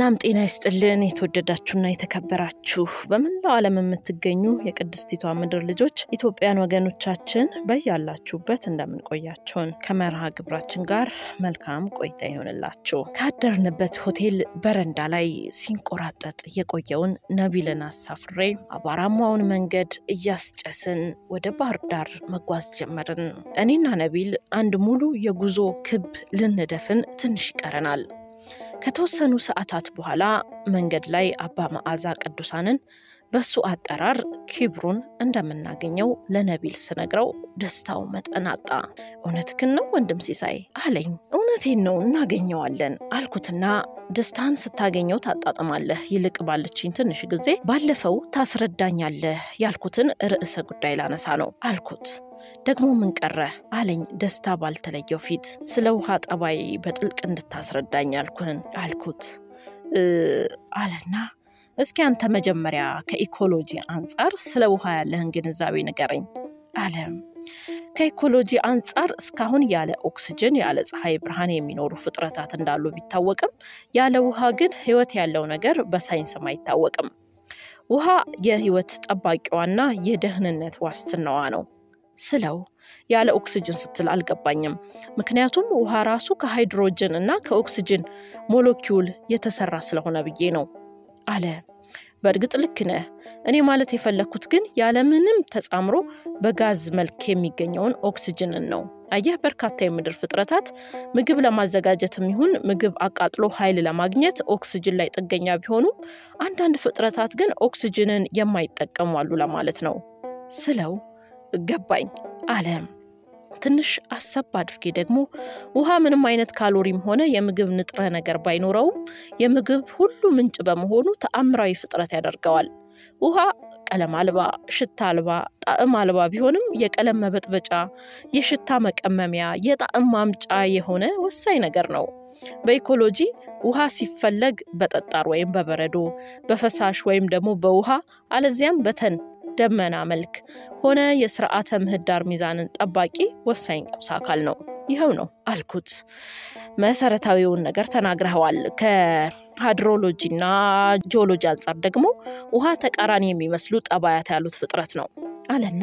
ሰላም ጤና ይስጥልን የተወደዳችሁና የተከበራችሁ በመላው ዓለም የምትገኙ የቅድስቲቷ ምድር ልጆች ኢትዮጵያን ወገኖቻችን በያላችሁበት እንደምን ቆያችሁን ከመርሃ ግብራችን ጋር መልካም ቆይታ ይሁንላችሁ። ካደርንበት ሆቴል በረንዳ ላይ ሲንቆራጠጥ የቆየውን ነቢልን አሳፍሬ አባራማውን መንገድ እያስጨስን ወደ ባህር ዳር መጓዝ ጀመርን። እኔና ነቢል አንድ ሙሉ የጉዞ ክብ ልንደፍን ትንሽ ይቀረናል። ከተወሰኑ ሰዓታት በኋላ መንገድ ላይ አባ መዓዛ ቅዱሳንን በሱ አጠራር ኪብሩን እንደምናገኘው ለነቢል ስነግረው ደስታው መጠናጣ። እውነትህን ነው ወንድም ሲሳይ አለኝ። እውነቴን ነው እናገኘዋለን አልኩትና ደስታን ስታገኘው ታጣጣማለህ ይልቅ ባለችኝ ትንሽ ጊዜ ባለፈው ታስረዳኛለህ ያልኩትን ርዕሰ ጉዳይ ላነሳ ነው አልኩት። ደግሞ ምን ቀረ አለኝ ደስታ ባልተለየው ፊት። ስለ ውሃ ጠባይ በጥልቅ እንድታስረዳኝ አልኩት አለና እስኪ አንተ መጀመሪያ ከኢኮሎጂ አንፃር ስለ ውሃ ያለህን ግንዛቤ ንገረኝ አለ። ከኢኮሎጂ አንፃር እስካሁን ያለ ኦክሲጅን ያለ ፀሐይ ብርሃን የሚኖሩ ፍጥረታት እንዳሉ ቢታወቅም ያለ ውሃ ግን ህይወት ያለው ነገር በሳይንስ አይታወቅም። ውሃ የህይወት ጠባቂዋና የደህንነት ዋስትናዋ ነው ስለው ያለ ኦክሲጅን ስትል አልገባኝም። ምክንያቱም ውሃ ራሱ ከሃይድሮጅን እና ከኦክሲጅን ሞለኪውል የተሰራ ስለሆነ ብዬ ነው አለ። በእርግጥ ልክ ነህ። እኔ ማለት የፈለኩት ግን ያለ ምንም ተጻምሮ በጋዝ መልክ የሚገኘውን ኦክሲጅንን ነው። አየህ በርካታ የምድር ፍጥረታት ምግብ ለማዘጋጀትም ይሁን ምግብ አቃጥሎ ኃይል ለማግኘት ኦክሲጅን ላይ ጥገኛ ቢሆኑም አንዳንድ ፍጥረታት ግን ኦክሲጅንን የማይጠቀሙ አሉ ለማለት ነው ስለው ገባኝ አለ። ትንሽ አሰብ አድርጌ ደግሞ ውሃ ምንም አይነት ካሎሪም ሆነ የምግብ ንጥረ ነገር ባይኖረው የምግብ ሁሉ ምንጭ በመሆኑ ተአምራዊ ፍጥረት ያደርገዋል። ውሃ ቀለም አልባ ሽታ አልባ ጣዕም አልባ ቢሆንም የቀለም መበጥበጫ የሽታ መቀመሚያ የጣዕም ማምጫ የሆነ ወሳኝ ነገር ነው። በኢኮሎጂ ውሃ ሲፈለግ በጠጣር ወይም በበረዶ በፈሳሽ ወይም ደግሞ በውሃ አለዚያም በተን ደመና መልክ ሆነ የሥርዓተ ምህዳር ሚዛንን ጠባቂ ወሳኝ ቁስ አካል ነው። ይሄው ነው አልኩት። መሰረታዊውን ነገር ተናግረዋል። ከሃይድሮሎጂና ጂኦሎጂ አንፃር ደግሞ ውሃ ተቃራኒ የሚመስሉ ጠባያት ያሉት ፍጥረት ነው አለና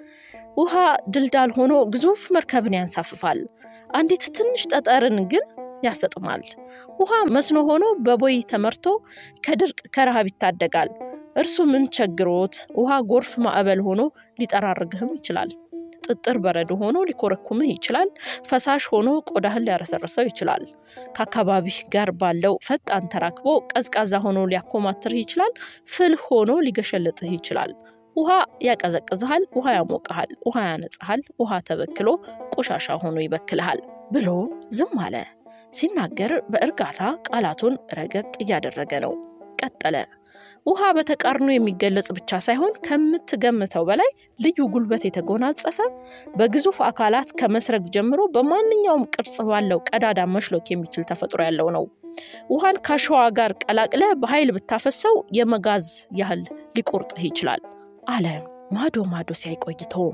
ውሃ ድልዳል ሆኖ ግዙፍ መርከብን ያንሳፍፋል። አንዲት ትንሽ ጠጠርን ግን ያሰጥማል። ውሃ መስኖ ሆኖ በቦይ ተመርቶ ከድርቅ ከረሃብ ይታደጋል። እርሱ ምን ቸግሮት ውሃ ጎርፍ ማዕበል ሆኖ ሊጠራርግህም ይችላል። ጥጥር በረዶ ሆኖ ሊኮረኩምህ ይችላል። ፈሳሽ ሆኖ ቆዳህን ሊያረሰርሰው ይችላል። ከአካባቢህ ጋር ባለው ፈጣን ተራክቦ ቀዝቃዛ ሆኖ ሊያኮማትርህ ይችላል። ፍል ሆኖ ሊገሸልጥህ ይችላል። ውሃ ያቀዘቅዝሃል፣ ውሃ ያሞቅሃል፣ ውሃ ያነጽሃል፣ ውሃ ተበክሎ ቆሻሻ ሆኖ ይበክልሃል ብሎ ዝም አለ። ሲናገር በእርጋታ ቃላቱን ረገጥ እያደረገ ነው። ቀጠለ። ውሃ በተቃርኖ የሚገለጽ ብቻ ሳይሆን ከምትገምተው በላይ ልዩ ጉልበት የተጎናጸፈ በግዙፍ አካላት ከመስረግ ጀምሮ በማንኛውም ቅርጽ ባለው ቀዳዳ መሽሎክ የሚችል ተፈጥሮ ያለው ነው። ውሃን ካሸዋ ጋር ቀላቅለ በኃይል ብታፈሰው የመጋዝ ያህል ሊቆርጥህ ይችላል አለ። ማዶ ሲያይቆይተው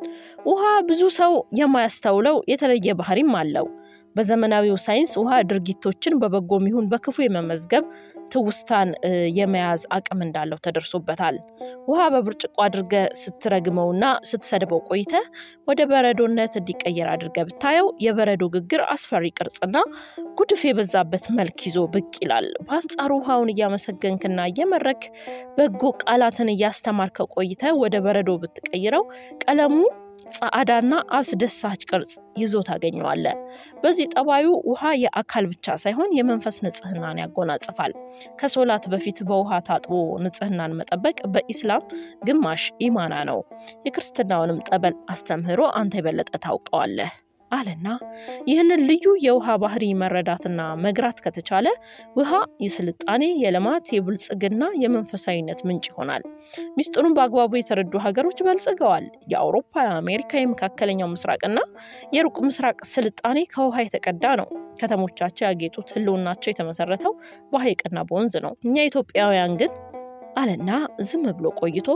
ውሃ ብዙ ሰው የማያስተውለው የተለየ ባህሪም አለው። በዘመናዊው ሳይንስ ውሃ ድርጊቶችን በበጎም ይሁን በክፉ የመመዝገብ ትውስታን የመያዝ አቅም እንዳለው ተደርሶበታል። ውሃ በብርጭቆ አድርገ ስትረግመውና ስትሰድበው ቆይተ ወደ በረዶነት እንዲቀየር አድርገ ብታየው የበረዶ ግግር አስፈሪ ቅርጽና ጉድፍ የበዛበት መልክ ይዞ ብቅ ይላል። በአንጻሩ ውሃውን እያመሰገንክና እየመረክ በጎ ቃላትን እያስተማርከው ቆይተ ወደ በረዶ ብትቀይረው ቀለሙ ጻዕዳና አስደሳች ቅርጽ ይዞ ታገኘዋለህ። በዚህ ጠባዩ ውሃ የአካል ብቻ ሳይሆን የመንፈስ ንጽህናን ያጎናጽፋል። ከሶላት በፊት በውሃ ታጥቦ ንጽህናን መጠበቅ በኢስላም ግማሽ ኢማና ነው። የክርስትናውንም ጠበል አስተምህሮ አንተ የበለጠ ታውቀዋለህ አለና ይህንን ልዩ የውሃ ባህሪ መረዳትና መግራት ከተቻለ ውሃ የስልጣኔ የልማት የብልጽግና የመንፈሳዊነት ምንጭ ይሆናል። ሚስጥሩን በአግባቡ የተረዱ ሀገሮች በልጽገዋል። የአውሮፓ የአሜሪካ የመካከለኛው ምስራቅና የሩቅ ምስራቅ ስልጣኔ ከውሃ የተቀዳ ነው። ከተሞቻቸው ያጌጡት ህልውናቸው የተመሰረተው በሐይቅና በወንዝ ነው። እኛ ኢትዮጵያውያን ግን አለና ዝም ብሎ ቆይቶ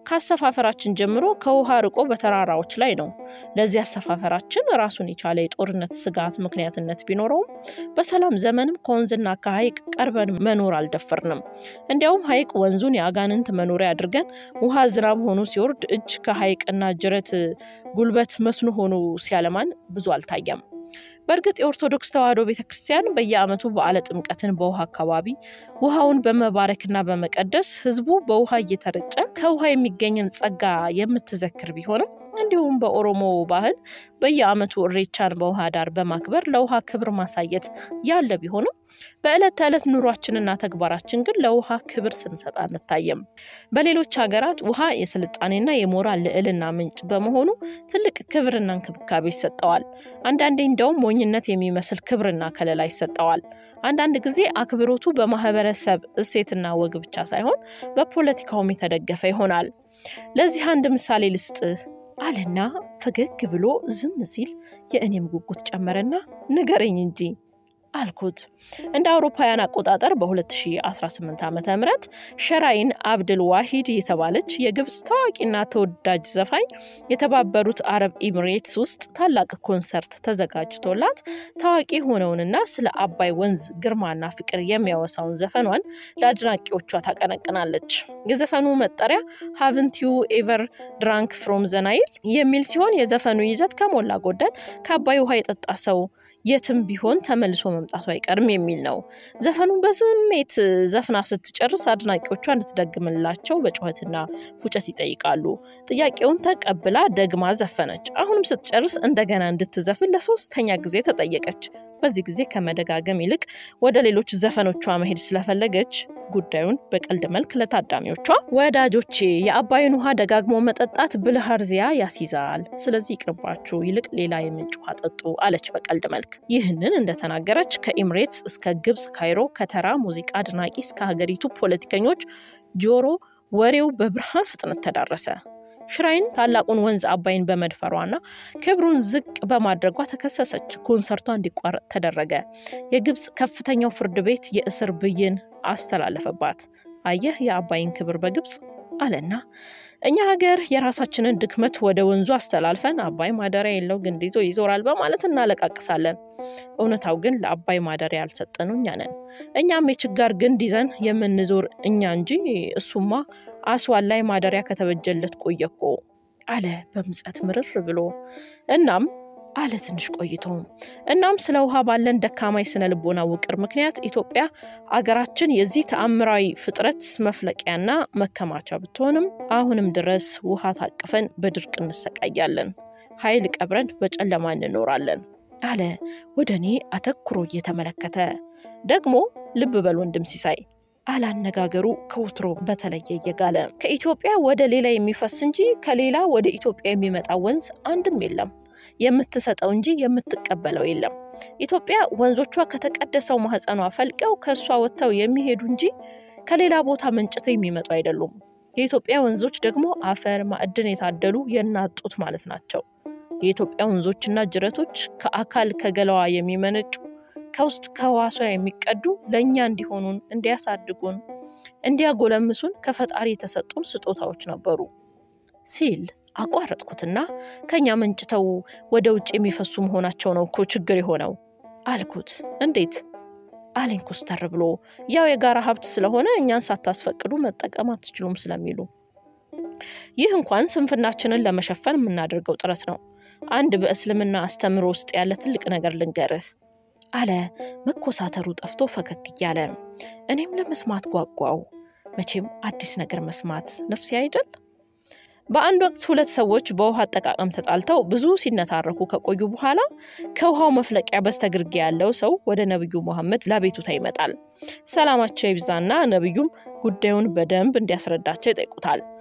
ካሰፋፈራችን ጀምሮ ከውሃ ርቆ በተራራዎች ላይ ነው። ለዚህ አሰፋፈራችን ራሱን የቻለ የጦርነት ስጋት ምክንያትነት ቢኖረውም በሰላም ዘመንም ከወንዝና ከሐይቅ ቀርበን መኖር አልደፈርንም። እንዲያውም ሐይቅ ወንዙን የአጋንንት መኖሪያ አድርገን ውሃ ዝናብ ሆኖ ሲወርድ እጅ ከሐይቅና ጅረት ጉልበት መስኖ ሆኖ ሲያለማን ብዙ አልታየም። በእርግጥ የኦርቶዶክስ ተዋሕዶ ቤተክርስቲያን በየዓመቱ በዓለ ጥምቀትን በውሃ አካባቢ ውሃውን በመባረክና በመቀደስ ህዝቡ በውሃ እየተረጨ ከውሃ የሚገኝን ጸጋ የምትዘክር ቢሆንም እንዲሁም በኦሮሞ ባህል በየዓመቱ እሬቻን በውሃ ዳር በማክበር ለውሃ ክብር ማሳየት ያለ ቢሆንም በዕለት ተዕለት ኑሯችንና ተግባራችን ግን ለውሃ ክብር ስንሰጥ አንታየም። በሌሎች ሀገራት ውሃ የስልጣኔና የሞራል ልዕልና ምንጭ በመሆኑ ትልቅ ክብርና እንክብካቤ ይሰጠዋል። አንዳንዴ እንደውም ሞኝነት የሚመስል ክብርና ከለላ ይሰጠዋል። አንዳንድ ጊዜ አክብሮቱ በማህበረሰብ እሴትና ወግ ብቻ ሳይሆን በፖለቲካውም የተደገፈ ይሆናል። ለዚህ አንድ ምሳሌ ልስጥ አለና ፈገግ ብሎ ዝም ሲል የእኔም ጉጉት ጨመረና ንገረኝ እንጂ አልኩት። እንደ አውሮፓውያን አቆጣጠር በ2018 ዓመተ ምህረት ሸራይን አብድል ዋሂድ የተባለች የግብጽ ታዋቂና ተወዳጅ ዘፋኝ የተባበሩት አረብ ኤሚሬትስ ውስጥ ታላቅ ኮንሰርት ተዘጋጅቶላት ታዋቂ ሆነውንና ስለ አባይ ወንዝ ግርማና ፍቅር የሚያወሳውን ዘፈኗን ለአድናቂዎቿ ታቀነቅናለች። የዘፈኑ መጠሪያ Haven't you ever drunk from the Nile የሚል ሲሆን የዘፈኑ ይዘት ከሞላ ጎደል ከአባይ ውሃ የጠጣ ሰው የትም ቢሆን ተመልሶ መምጣቱ አይቀርም የሚል ነው። ዘፈኑን በስሜት ዘፍና ስትጨርስ አድናቂዎቿ እንድትደግምላቸው በጩኸትና ፉጨት ይጠይቃሉ። ጥያቄውን ተቀብላ ደግማ ዘፈነች። አሁንም ስትጨርስ እንደገና እንድትዘፍን ለሶስተኛ ጊዜ ተጠየቀች። በዚህ ጊዜ ከመደጋገም ይልቅ ወደ ሌሎች ዘፈኖቿ መሄድ ስለፈለገች ጉዳዩን በቀልድ መልክ ለታዳሚዎቿ ወዳጆቼ የአባይን ውሃ ደጋግሞ መጠጣት ብልሃርዚያ ያስይዛል፣ ስለዚህ ይቅርባችሁ፣ ይልቅ ሌላ የምንጭ ውሃ ጠጡ አለች በቀልድ መልክ። ይህንን እንደተናገረች ከኤሚሬትስ እስከ ግብጽ ካይሮ ከተራ ሙዚቃ አድናቂ እስከ ሀገሪቱ ፖለቲከኞች ጆሮ ወሬው በብርሃን ፍጥነት ተዳረሰ። ሽራይን ታላቁን ወንዝ አባይን በመድፈሯና ክብሩን ዝቅ በማድረጓ ተከሰሰች። ኮንሰርቷ እንዲቋረጥ ተደረገ። የግብጽ ከፍተኛው ፍርድ ቤት የእስር ብይን አስተላለፈባት። አየህ የአባይን ክብር በግብጽ አለና እኛ ሀገር የራሳችንን ድክመት ወደ ወንዙ አስተላልፈን አባይ ማደሪያ የለው ግንድ ይዞ ይዞራል በማለት እናለቃቅሳለን። እውነታው ግን ለአባይ ማደሪያ ያልሰጠነው እኛ ነን። እኛም የችጋር ግንድ ይዘን የምንዞር እኛ እንጂ እሱማ አስዋል ላይ ማደሪያ ከተበጀለት ቆየኮ አለ በምጸት ምርር ብሎ። እናም አለ ትንሽ ቆይቶ እናም ስለ ውሃ ባለን ደካማይ ስነ ልቦና ውቅር ምክንያት ኢትዮጵያ አገራችን የዚህ ተአምራዊ ፍጥረት መፍለቂያና መከማቻ ብትሆንም አሁንም ድረስ ውሃ ታቅፈን በድርቅ እንሰቃያለን። ኃይል ቀብረን በጨለማ እንኖራለን አለ ወደኔ አተኩሮ እየተመለከተ። ደግሞ ልብ በል ወንድም ሲሳይ አላነጋገሩ ከወትሮ በተለየ የጋለ ከኢትዮጵያ ወደ ሌላ የሚፈስ እንጂ ከሌላ ወደ ኢትዮጵያ የሚመጣ ወንዝ አንድም የለም። የምትሰጠው እንጂ የምትቀበለው የለም። ኢትዮጵያ ወንዞቿ ከተቀደሰው ማህፀኗ ፈልቀው ከሷ ወጥተው የሚሄዱ እንጂ ከሌላ ቦታ መንጭተው የሚመጡ አይደሉም። የኢትዮጵያ ወንዞች ደግሞ አፈር ማዕድን የታደሉ የናጡት ማለት ናቸው። የኢትዮጵያ ወንዞችና ጅረቶች ከአካል ከገለዋ የሚመነጩ ከውስጥ ከዋሷ የሚቀዱ ለኛ እንዲሆኑን እንዲያሳድጉን እንዲያጎለምሱን ከፈጣሪ የተሰጡን ስጦታዎች ነበሩ ሲል አቋረጥኩትና ከኛ መንጭተው ወደ ውጭ የሚፈሱ መሆናቸው ነው እኮ ችግር የሆነው አልኩት። እንዴት አለኝ ኮስተር ብሎ። ያው የጋራ ሀብት ስለሆነ እኛን ሳታስፈቅዱ መጠቀም አትችሉም ስለሚሉ። ይህ እንኳን ስንፍናችንን ለመሸፈን የምናደርገው ጥረት ነው። አንድ በእስልምና አስተምሮ ውስጥ ያለ ትልቅ ነገር ልንገርህ አለ መኮሳተሩ ጠፍቶ ፈገግ እያለ። እኔም ለመስማት ጓጓው። መቼም አዲስ ነገር መስማት ነፍስ አይደል? በአንድ ወቅት ሁለት ሰዎች በውሃ አጠቃቀም ተጣልተው ብዙ ሲነታረኩ ከቆዩ በኋላ ከውሃው መፍለቂያ በስተግርጌ ያለው ሰው ወደ ነብዩ መሐመድ ለቤቱታ ይመጣል። ሰላማቸው ይብዛና ነብዩም ጉዳዩን በደንብ እንዲያስረዳቸው ይጠይቁታል።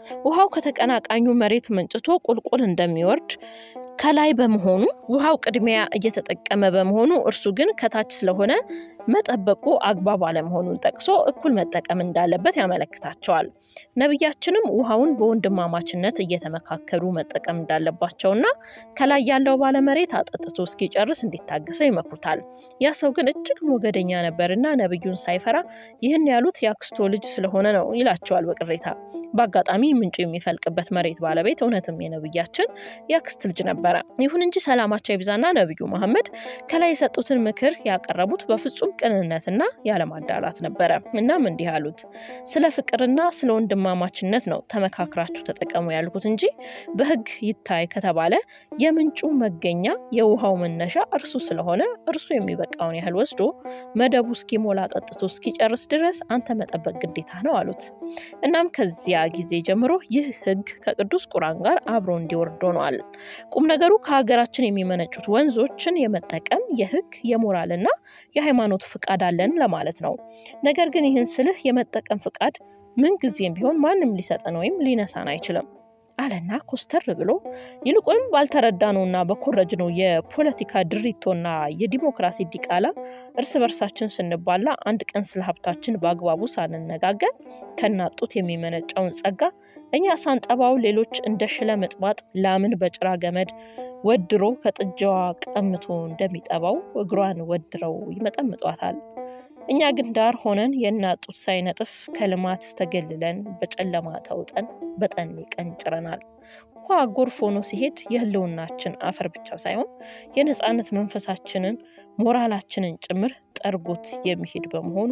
ውሃው ከተቀናቃኙ መሬት መንጭቶ ቁልቁል እንደሚወርድ ከላይ በመሆኑ ውሃው ቅድሚያ እየተጠቀመ በመሆኑ እርሱ ግን ከታች ስለሆነ መጠበቁ አግባብ አለመሆኑን ጠቅሶ እኩል መጠቀም እንዳለበት ያመለክታቸዋል። ነብያችንም ውሃውን በወንድማማችነት እየተመካከሩ መጠቀም እንዳለባቸውና ከላይ ያለው ባለመሬት አጠጥቶ እስኪጨርስ እንዲታገሰ ይመክሩታል። ያ ሰው ግን እጅግ ሞገደኛ ነበርና ነብዩን ሳይፈራ ይህን ያሉት ያክስቶ ልጅ ስለሆነ ነው ይላቸዋል በቅሬታ። በአጋጣሚ ምንጩ የሚፈልቅበት መሬት ባለቤት እውነትም የነብያችን ያክስት ልጅ ነበር። ይሁን እንጂ ሰላማቸው ይብዛና ነብዩ መሐመድ ከላይ የሰጡትን ምክር ያቀረቡት በፍጹም ቅንነትና ያለማዳላት ነበር። እናም እንዲህ አሉት፣ ስለ ፍቅርና ስለ ወንድማማችነት ነው ተመካክራችሁ ተጠቀሙ ያልኩት እንጂ በህግ ይታይ ከተባለ የምንጩ መገኛ የውሃው መነሻ እርሱ ስለሆነ እርሱ የሚበቃውን ያህል ወስዶ መደቡ እስኪሞላ ጠጥቶ እስኪጨርስ ድረስ አንተ መጠበቅ ግዴታ ነው አሉት። እናም ከዚያ ጊዜ ጀምሮ ይህ ህግ ከቅዱስ ቁርአን ጋር አብሮ እንዲወርድ ሆኗል። ቁም ነገሩ ከሀገራችን የሚመነጩት ወንዞችን የመጠቀም የህግ የሞራልና የሃይማኖት ፍቃድ አለን ለማለት ነው። ነገር ግን ይህን ስልህ የመጠቀም ፍቃድ ምን ጊዜም ቢሆን ማንም ሊሰጠን ወይም ሊነሳን አይችልም አለና ኮስተር ብሎ ይልቁንም ባልተረዳነውና በኮረጅነው የፖለቲካ ድሪቶና የዲሞክራሲ ዲቃላ እርስ በርሳችን ስንባላ አንድ ቀን ስለ ሀብታችን በአግባቡ ሳንነጋገር ከናጡት የሚመነጨውን ጸጋ እኛ ሳንጠባው ሌሎች እንደሽለ መጥባጥ ላምን በጭራ ገመድ ወድሮ ከጥጃዋ ቀምቶ እንደሚጠባው እግሯን ወድረው ይመጠምጧታል። እኛ ግን ዳር ሆነን የናጡት ሳይነጥፍ ከልማት ተገልለን በጨለማ ተውጠን በጠኔ ቀንጭረናል። ውሃ ጎርፍ ሆኖ ሲሄድ የህልውናችን አፈር ብቻ ሳይሆን የነጻነት መንፈሳችንን ሞራላችንን ጭምር ጠርጎት የሚሄድ በመሆኑ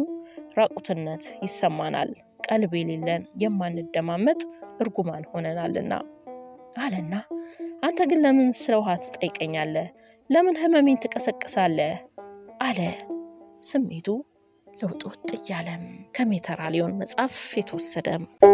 ራቁትነት ይሰማናል። ቀልብ የሌለን የማንደማመጥ እርጉማን ሆነናልና አለና አንተ ግን ለምን ስለ ውሃ ትጠይቀኛለህ? ለምን ህመሜን ትቀሰቅሳለህ? አለ። ስሜቱ ለውጥ እያለም ከሜተራሊዮን መጽሐፍ የተወሰደ